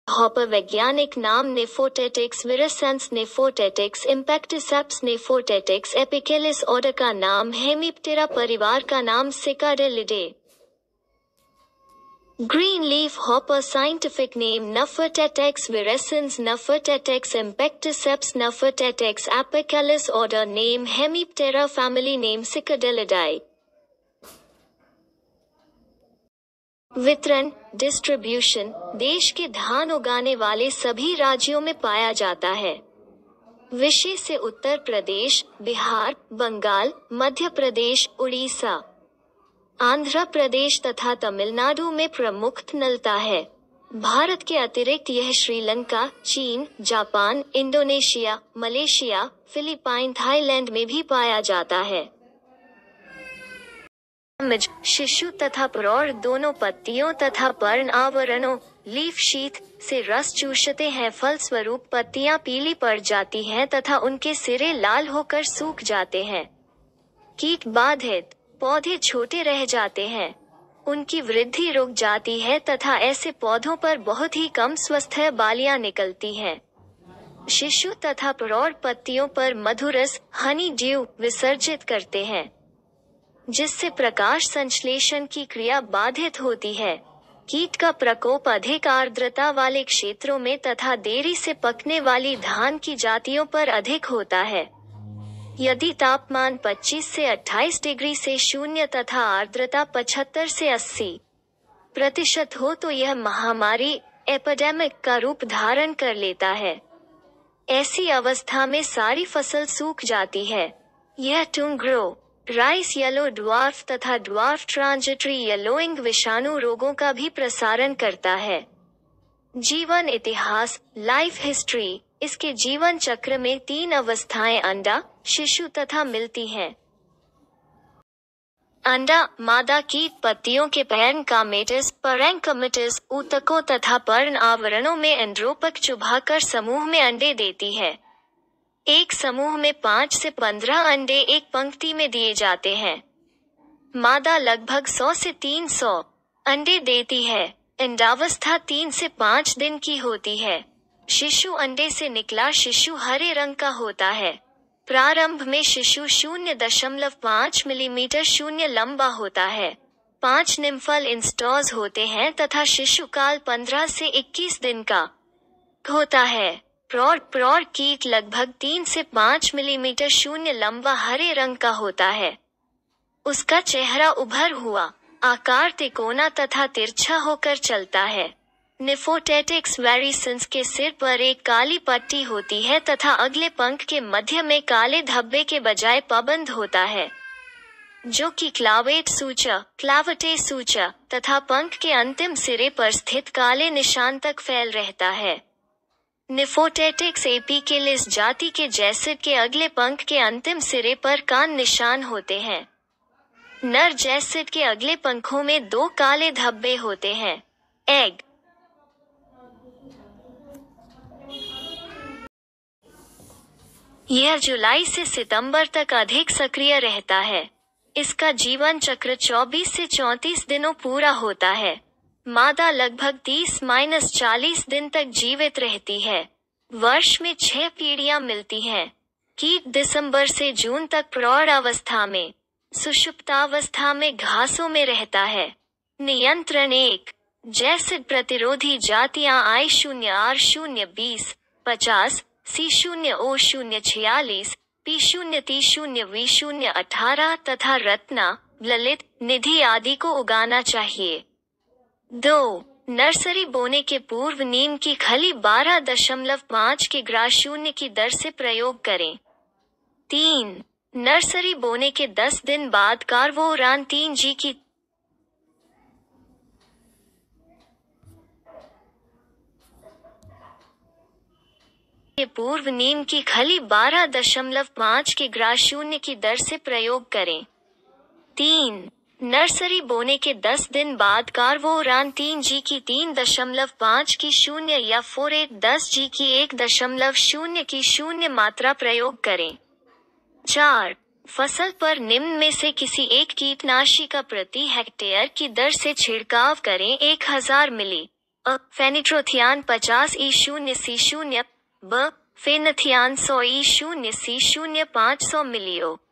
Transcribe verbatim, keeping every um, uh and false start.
Hopper वैज्ञानिक नाम नेफोटेटिक्स विरसेंस नेफोटेटिक्स इम्पैक्टिसेप्स नेफोटेटिक्स एपिकेलिस order का नाम हेमिप्टेरा परिवार का नाम Cicadellidae. Green leaf hopper scientific name Nephotettix virescens Nephotettix impicticeps Nephotettix apicalis order name Hemiptera family name Cicadellidae. वितरण डिस्ट्रीब्यूशन देश के धान उगाने वाले सभी राज्यों में पाया जाता है। विषय से उत्तर प्रदेश, बिहार, बंगाल, मध्य प्रदेश, उड़ीसा, आंध्र प्रदेश तथा तमिलनाडु में प्रमुख नलता है। भारत के अतिरिक्त यह श्रीलंका, चीन, Japan, Indonesia, Malaysia, Philippine, Thailand में भी पाया जाता है। शिशु तथा प्रौढ़ दोनों पत्तियों तथा पर्ण आवरणों लीफ शीथ से रस चूसते हैं, फलस्वरूप पत्तियां पीली पड़ जाती हैं तथा उनके सिरे लाल होकर सूख जाते हैं। कीट बाधित पौधे छोटे रह जाते हैं, उनकी वृद्धि रुक जाती है तथा ऐसे पौधों पर बहुत ही कम स्वस्थ बालियां निकलती हैं। शिशु तथा प्रौढ़ पत्तियों पर मधुरस हनी ड्यू विसर्जित करते हैं, जिससे प्रकाश संश्लेषण की क्रिया बाधित होती है। कीट का प्रकोप अधिक आर्द्रता वाले क्षेत्रों में तथा देरी से पकने वाली धान की जातियों पर अधिक होता है। यदि तापमान पच्चीस से अट्ठाईस डिग्री से शून्य तथा आर्द्रता पचहत्तर से अस्सी प्रतिशत हो तो यह महामारी एपिडेमिक का रूप धारण कर लेता है। ऐसी अवस्था में सारी फसल सूख जाती है। यह टुंग्रो, राइस येलो ड्वार्फ तथा ड्वार्फ ट्रांजिटरी येलोइंग विषाणु रोगों का भी प्रसारण करता है। जीवन इतिहास लाइफ हिस्ट्री इसके जीवन चक्र में तीन अवस्थाएं अंडा, शिशु तथा मिलती हैं। अंडा मादा कीट पत्तियों के पैरेन्कामेटस, पैरेन्कामेटस, ऊतकों तथा पर्ण आवरणों में एंड्रोपक चुभाकर समूह में अंडे देती है। एक समूह में पाँच से पंद्रह अंडे एक पंक्ति में दिए जाते हैं। मादा लगभग सौ से तीन सौ अंडे देती है। अंडावस्था तीन से पाँच दिन की होती है। शिशु अंडे से निकला शिशु हरे रंग का होता है। प्रारंभ में शिशु शून्य दशमलव पाँच मिलीमीटर शून्य लंबा होता है। पाँच निम्फल इंस्टॉज होते हैं तथा शिशु काल पंद्रह से इक्कीस दिन का होता है। प्रौढ़ प्रौढ़ कीट लगभग तीन से पाँच मिलीमीटर शून्य लंबा हरे रंग का होता है। उसका चेहरा उभर हुआ आकार तिकोना तथा तिरछा होकर चलता है। निफोटेटिक्स वेरिसेंस के सिर पर एक काली पट्टी होती है तथा अगले पंख के मध्य में काले धब्बे के बजाय पबंद होता है, जो कि क्लावेट सूचा, क्लावटे सूचा तथा पंख के अंतिम सिरे पर स्थित काले निशान तक फैल रहता है। निफोटेटिक्स एपिकेलिस जाति के जैसिड के अगले पंख के अंतिम सिरे पर कान निशान होते हैं। नर जैसिड के अगले पंखों में दो काले धब्बे होते हैं। एग यह जुलाई से सितंबर तक अधिक सक्रिय रहता है। इसका जीवन चक्र चौबीस से चौंतीस दिनों पूरा होता है। मादा लगभग तीस से चालीस दिन तक जीवित रहती है। वर्ष में छह पीढ़ियां मिलती हैं। कीट दिसंबर से जून तक प्रौढ़ अवस्था में, सुषुप्तावस्था में घासों में रहता है। नियंत्रण एक जैसिड प्रतिरोधी जातियां आई शून्य आर शून्य बीस पचास, सी शून्य ओ शून्य छियालीस, पी शून्य ती शून्य वी शून्य अठारह तथा रत्ना, ललित, निधि आदि को उगाना चाहिए। दो नर्सरी बोने के पूर्व नीम की खली बारह दशमलव पाँच किग्रा शून्य की दर से प्रयोग करें। तीन नर्सरी बोने के दस दिन बाद कार्बोरान तीन जी की के पूर्व नीम की खली बारह दशमलव पाँच किग्रा शून्य की दर से प्रयोग करें। तीन नर्सरी बोने के दस दिन बाद कार्बोरान तीन जी की तीन दशमलव पाँच की शून्य या फोरेट दस जी की एक दशमलव शून्य की शून्य मात्रा प्रयोग करें। चार फसल पर निम्न में से किसी एक कीटनाशी का प्रति हेक्टेयर की दर से छिड़काव करें। एक हजार मिली अ फेनिट्रोथियान पचास ई शून्य सी शून्य ब फेनथियान सौ ई शून्य सी शून्य पाँच सौ मिलियो